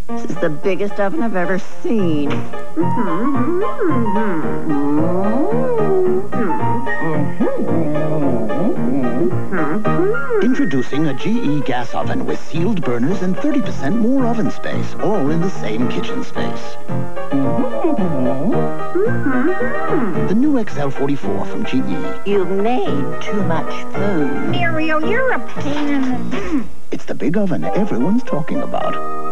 This is the biggest oven I've ever seen. Introducing a GE gas oven with sealed burners and 30% more oven space, all in the same kitchen space. The new XL44 from GE. You've made too much food. Muriel, you're a pain in the... It's the big oven everyone's talking about.